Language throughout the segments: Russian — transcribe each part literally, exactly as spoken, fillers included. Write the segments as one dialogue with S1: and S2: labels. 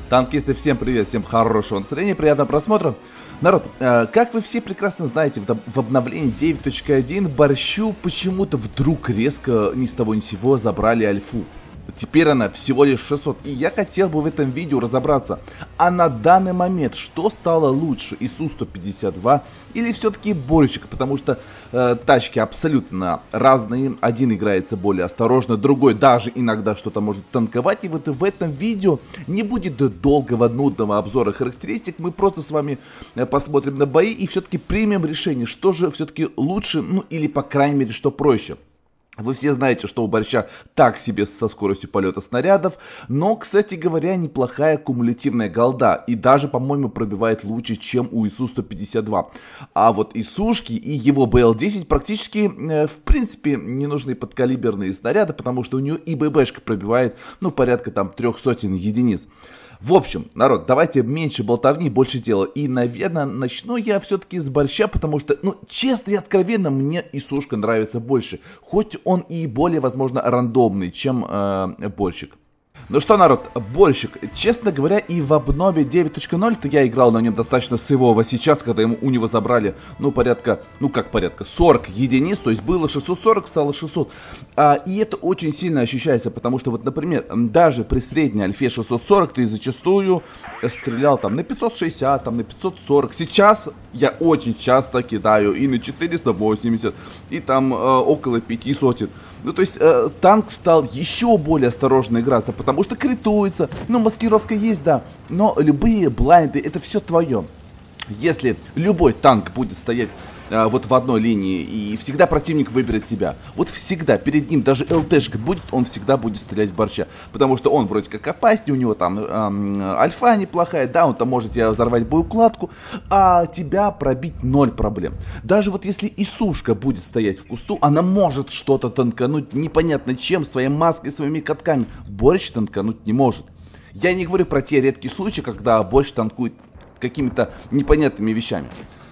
S1: Танкисты, всем привет, всем хорошего настроения, приятного просмотра. Народ, э, как вы все прекрасно знаете, в, в обновлении девять точка один Борщу почему-то вдруг резко ни с того ни с сего забрали альфу. Теперь она всего лишь шестьсот, и я хотел бы в этом видео разобраться, а на данный момент что стало лучше, ИСУ сто пятьдесят два или все-таки Борщик, потому что э, тачки абсолютно разные, один играется более осторожно, другой даже иногда что-то может танковать, и вот в этом видео не будет долгого нудного обзора характеристик, мы просто с вами посмотрим на бои и все-таки примем решение, что же все-таки лучше, ну или по крайней мере, что проще. Вы все знаете, что у Борща так себе со скоростью полета снарядов, но, кстати говоря, неплохая кумулятивная голда, и даже, по-моему, пробивает лучше, чем у ИСУ сто пятьдесят два. А вот ИСУшки и его бэ эл десять практически, э, в принципе, не нужны подкалиберные снаряды, потому что у нее и ББшка пробивает, ну, порядка там трех сотен единиц. В общем, народ, давайте меньше болтовни, больше дела. И, наверное, начну я все-таки с Борща, потому что, ну, честно и откровенно, мне ИСУшка нравится больше. Хоть он и более, возможно, рандомный, чем э, Борщик. Ну что, народ, Борщик, честно говоря, и в обнове девять точка ноль, то я играл на нем достаточно сейвово. Сейчас, когда ему, у него забрали, ну, порядка, ну, как порядка, сорок единиц, то есть было шестьсот сорок, стало шестьсот. А, и это очень сильно ощущается, потому что, вот, например, даже при средней альфе шестьсот сорок ты зачастую стрелял там на пятьсот шестьдесят, там на пятьсот сорок. Сейчас я очень часто кидаю и на четыреста восемьдесят, и там э, около пяти сотен. Ну, то есть, э, танк стал еще более осторожно играться, потому что критуется, ну, маскировка есть, да, но любые блайнды, это все твое. Если любой танк будет стоять э, вот в одной линии, и всегда противник выберет тебя, вот всегда перед ним даже ЛТшка будет, он всегда будет стрелять в Борща, потому что он вроде как опаснее, у него там э, альфа неплохая, да, он там может тебя взорвать боеукладку, а тебя пробить ноль проблем. Даже вот если ИСУшка будет стоять в кусту, она может что-то танкануть непонятно чем, своей маской, своими катками. Борщ танкануть не может. Я не говорю про те редкие случаи, когда Борщ танкует какими-то непонятными вещами.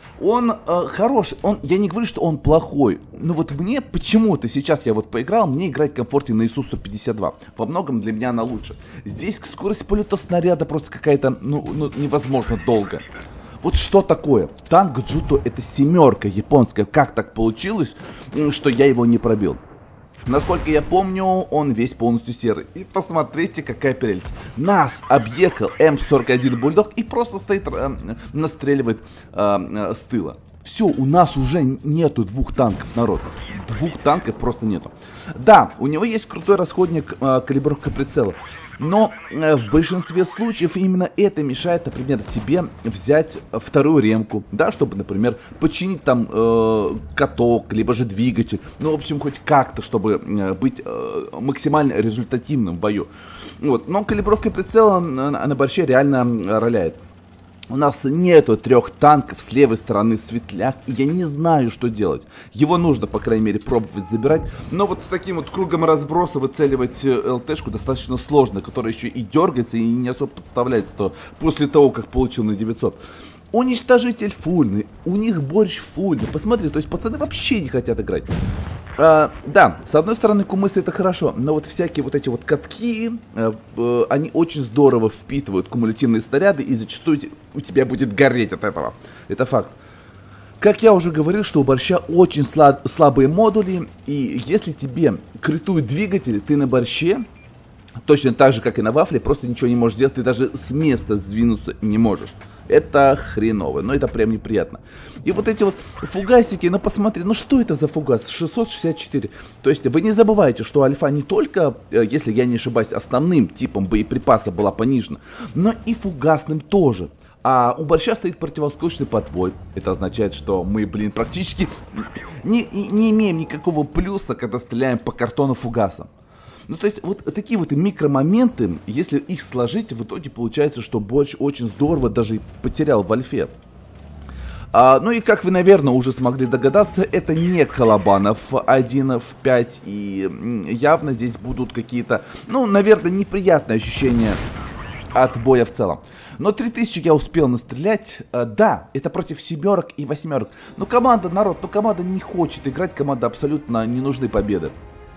S1: Он э, хороший, он, я не говорю, что он плохой, но вот мне почему-то сейчас я вот поиграл, мне играть комфортнее на ИСУ сто пятьдесят два, во многом для меня она лучше. Здесь скорость полета снаряда просто какая-то, ну, ну, невозможно долго. Вот что такое? Танк Джуто это семерка японская, как так получилось, что я его не пробил? Насколько я помню, он весь полностью серый. И посмотрите, какая прелесть. Нас объехал эм сорок один Бульдог и просто стоит, э, настреливает э, э, с тыла. Все, у нас уже нету двух танков, народ. Двух танков просто нету. Да, у него есть крутой расходник, э, калибровка прицела. Но э, в большинстве случаев именно это мешает, например, тебе взять вторую ремку, да, чтобы, например, починить там э, каток, либо же двигатель. Ну, в общем, хоть как-то, чтобы э, быть э, максимально результативным в бою. Вот. Но калибровка прицела на, на Борще реально роляет. У нас нету трех танков, с левой стороны светляк, и я не знаю, что делать. Его нужно, по крайней мере, пробовать забирать, но вот с таким вот кругом разброса выцеливать ЛТшку достаточно сложно, которая еще и дергается, и не особо подставляется то после того, как получил на девятьсот. Уничтожитель фульный, у них Борщ фульный, посмотри, то есть пацаны вообще не хотят играть. А, да, с одной стороны, кумысы это хорошо, но вот всякие вот эти вот катки, э, э, они очень здорово впитывают кумулятивные снаряды, и зачастую у тебя будет гореть от этого. Это факт. Как я уже говорил, что у Борща очень слаб, слабые модули, и если тебе критуют двигатели, ты на Борще, точно так же, как и на Вафле, просто ничего не можешь сделать, ты даже с места сдвинуться не можешь. Это хреново, но это прям неприятно. И вот эти вот фугасики, ну посмотри, ну что это за фугас? шестьсот шестьдесят четыре. То есть вы не забывайте, что альфа не только, если я не ошибаюсь, основным типом боеприпаса была понижена, но и фугасным тоже. А у Борща стоит противоскочный подбой. Это означает, что мы, блин, практически не, не имеем никакого плюса, когда стреляем по картону фугасом. Ну, то есть, вот такие вот микромоменты, если их сложить, в итоге получается, что Борщ очень здорово даже потерял в альфе. А, ну и как вы, наверное, уже смогли догадаться, это не Колобанов один в пять, и явно здесь будут какие-то, ну, наверное, неприятные ощущения от боя в целом. Но три тысячи я успел настрелять. А, да, это против семерок и восьмерок. Но команда, народ, ну команда не хочет играть, команда абсолютно не нужны победы.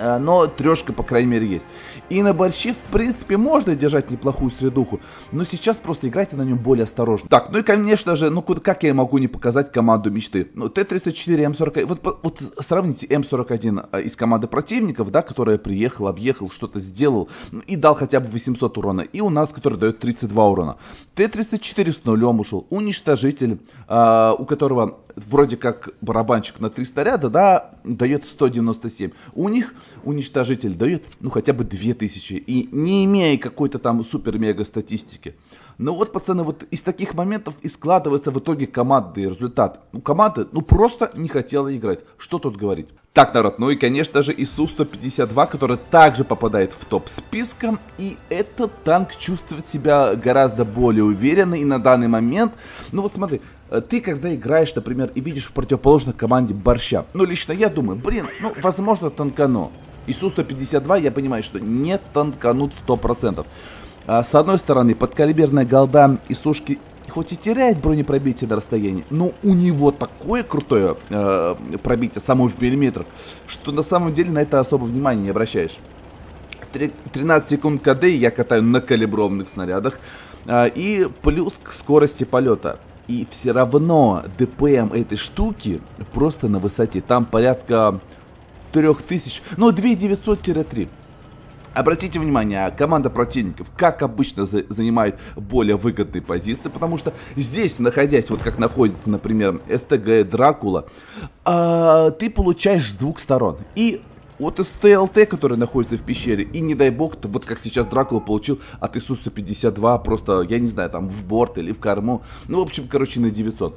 S1: но трешка, по крайней мере, есть. И на борще, в принципе, можно держать неплохую средуху, но сейчас просто играйте на нем более осторожно. Так, ну и, конечно же, ну как я могу не показать команду мечты? Ну, Т триста четыре М сорок один, вот, вот сравните М сорок один из команды противников, да, которая приехал, объехал, что-то сделал, и дал хотя бы восемьсот урона, и у нас, который дает тридцать два урона. Т триста четыре с нулем ушел, уничтожитель, э, у которого вроде как барабанчик на три снаряда, да, дает сто девяносто семь. У них уничтожитель дает, ну, хотя бы две тысячи, и не имея какой-то там супер-мега статистики. Но вот, пацаны, вот из таких моментов и складывается в итоге командный результат. Ну, команда, ну, просто не хотела играть. Что тут говорить? Так, народ, ну и, конечно же, ИСУ сто пятьдесят два, который также попадает в топ списка. И этот танк чувствует себя гораздо более уверенно. И на данный момент, ну вот смотри, ты когда играешь, например, и видишь в противоположной команде борща, ну, лично я думаю, блин, ну, возможно, танкану. ИСУ сто пятьдесят два, я понимаю, что не танканут сто процентов. А, с одной стороны, подкалиберная голда ИСУшки хоть и теряет бронепробитие на расстоянии, но у него такое крутое э, пробитие, само в миллиметрах, что на самом деле на это особо внимания не обращаешь. тринадцать секунд КД я катаю на калиброванных снарядах, э, и плюс к скорости полета. И все равно ДПМ этой штуки просто на высоте. Там порядка трёх тысяч, ну, две тысячи девятьсот — три. Обратите внимание, команда противников, как обычно, за, занимает более выгодные позиции, потому что здесь, находясь, вот как находится, например, СТГ, Дракула, э, ты получаешь с двух сторон. И вот из ТЛТ, который находится в пещере, и не дай бог, то вот как сейчас Дракула получил от ИСУ сто пятьдесят два, просто, я не знаю, там в борт или в корму, ну, в общем, короче, на девятьсот.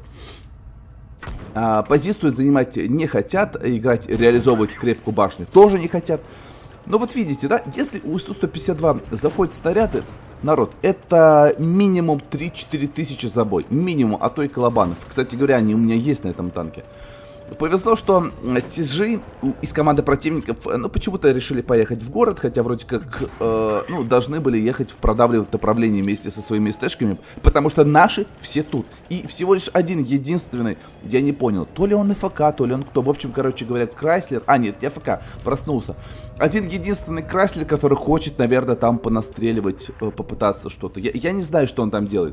S1: А, позицию занимать не хотят, играть, реализовывать крепкую башню тоже не хотят. Но вот видите, да, если у ИСУ сто пятьдесят два заходят снаряды, народ, это минимум три-четыре тысячи за бой, минимум, а то и колобанов. Кстати говоря, они у меня есть на этом танке. Повезло, что тяжи из команды противников, ну, почему-то решили поехать в город, хотя вроде как, э, ну, должны были ехать в продавливать направление вместе со своими эстэшками, потому что наши все тут. И всего лишь один единственный, я не понял, то ли он ФК, то ли он кто. В общем, короче говоря, Крайслер, а нет, я ФК, проснулся. Один единственный Крайслер, который хочет, наверное, там понастреливать, попытаться что-то. Я, я не знаю, что он там делает.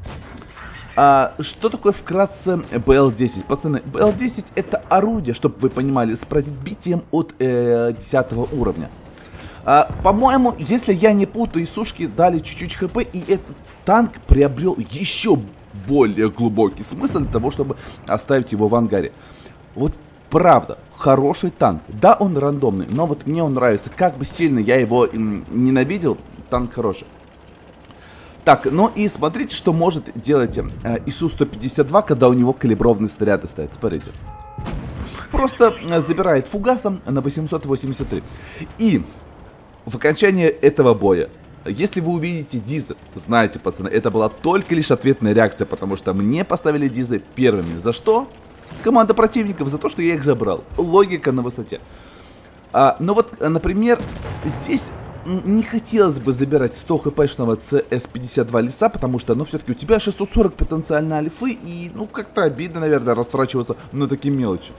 S1: А, что такое вкратце Б Л десять? Пацаны, Б Л десять это орудие, чтобы вы понимали, с пробитием от э, десятого уровня. А, по-моему, если я не путаю, ИСУшки дали чуть-чуть ХП, и этот танк приобрел еще более глубокий смысл для того, чтобы оставить его в ангаре. Вот правда, хороший танк. Да, он рандомный, но вот мне он нравится. Как бы сильно я его м, ненавидел, танк хороший. Так, ну и смотрите, что может делать э, ИСУ сто пятьдесят два, когда у него калиброванные снаряды стоят. Смотрите. Просто э, забирает фугасом на восемьсот восемьдесят три. И в окончании этого боя, если вы увидите дизы, знаете, пацаны, это была только лишь ответная реакция, потому что мне поставили дизы первыми. За что? Команда противников, за то, что я их забрал. Логика на высоте. А, ну вот, например, здесь не хотелось бы забирать сто хпшного С С пятьдесят два лиса, потому что, ну, все-таки у тебя шестьсот сорок потенциально альфы, и, ну, как-то обидно, наверное, растрачиваться на такие мелочи.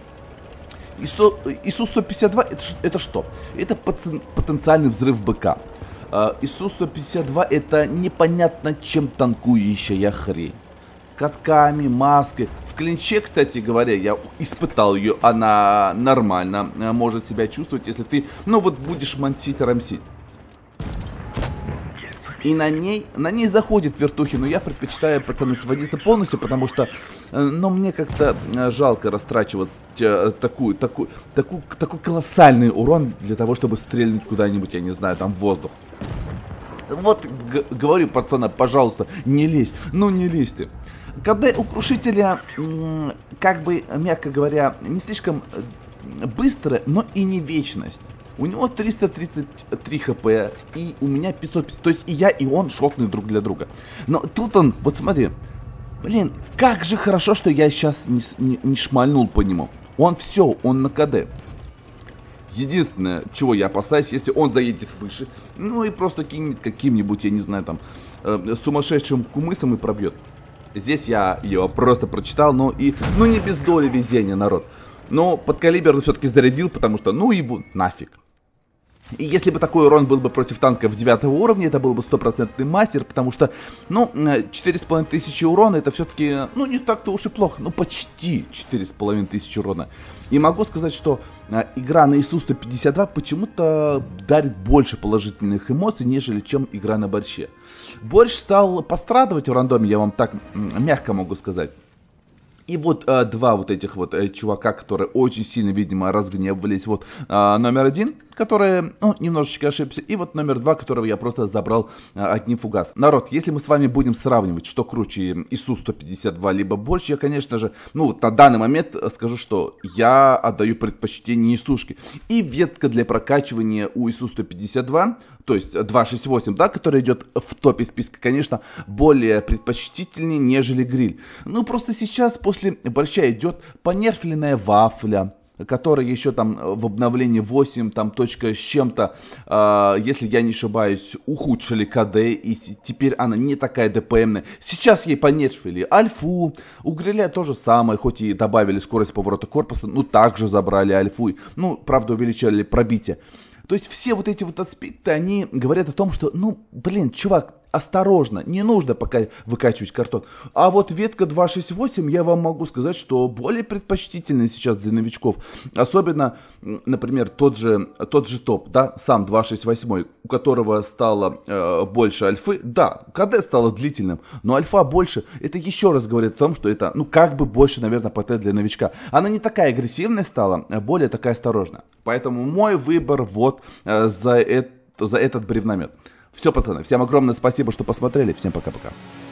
S1: ИСУ сто пятьдесят два это, это что? Это потенциальный взрыв БК. ИСУ сто пятьдесят два это непонятно чем танкующая хрень. Катками, маской. В клинче, кстати говоря, я испытал ее, она нормально может себя чувствовать, если ты, ну, вот будешь мансить, рамсить. И на ней, на ней заходит вертухи, но я предпочитаю, пацаны, сводиться полностью, потому что, ну, мне как-то жалко растрачивать такую, такую, такую, такой колоссальный урон для того, чтобы стрельнуть куда-нибудь, я не знаю, там в воздух. Вот, говорю, пацаны, пожалуйста, не лезь, ну не лезь ты. Когда у крушителя, как бы, мягко говоря, не слишком быстрая, но и не вечность. У него триста тридцать три хп, и у меня пятьсот пятьдесят. То есть и я, и он шотные друг для друга. Но тут он, вот смотри, блин, как же хорошо, что я сейчас не, не, не шмальнул по нему. Он все, он на КД. Единственное, чего я опасаюсь, если он заедет выше, ну и просто кинет каким-нибудь, я не знаю, там, э, сумасшедшим кумысом и пробьет. Здесь я его просто прочитал, но и, ну не без доли везения, народ. Но подкалибер все-таки зарядил, потому что, ну его нафиг. И если бы такой урон был бы против танков девятого уровня, это был бы стопроцентный мастер, потому что, ну, четыре с половиной тысячи урона, это все-таки, ну, не так-то уж и плохо, ну, почти четыре с половиной тысячи урона. И могу сказать, что а, игра на ИСУ сто пятьдесят два почему-то дарит больше положительных эмоций, нежели чем игра на борще. Борщ стал пострадывать в рандоме, я вам так мягко могу сказать. И вот э, два вот этих вот э, чувака, которые очень сильно, видимо, разгневались. Вот э, номер один, который, ну, немножечко ошибся. И вот номер два, которого я просто забрал э, одним фугас. Народ, если мы с вами будем сравнивать, что круче, ИСУ сто пятьдесят два либо борщ, я, конечно же, ну, вот на данный момент скажу, что я отдаю предпочтение ИСУшке. И ветка для прокачивания у ИСУ сто пятьдесят два, то есть два шесть восемь, да, которая идет в топе списка, конечно, более предпочтительнее, нежели гриль. Ну, просто сейчас после борща идет понерфленная вафля, которая еще там в обновлении восемь, там точка с чем-то, э, если я не ошибаюсь, ухудшили КД, и теперь она не такая ДПМная. Сейчас ей понерфили альфу, у гриля то же самое, хоть и добавили скорость поворота корпуса, ну также забрали альфу, ну, правда, увеличили пробитие. То есть все вот эти вот аспекты, они говорят о том, что, ну, блин, чувак, осторожно, не нужно пока выкачивать картон. А вот ветка два шесть восемь, я вам могу сказать, что более предпочтительная сейчас для новичков. Особенно, например, тот же, тот же топ, да, сам два шесть восемь, у которого стало э, больше альфы. Да, КД стало длительным, но альфа больше. Это еще раз говорит о том, что это, ну, как бы больше, наверное, ПТ для новичка. Она не такая агрессивная стала, а более такая осторожная. Поэтому мой выбор вот э, за, это, за этот бревномет. Все, пацаны, всем огромное спасибо, что посмотрели. Всем пока-пока.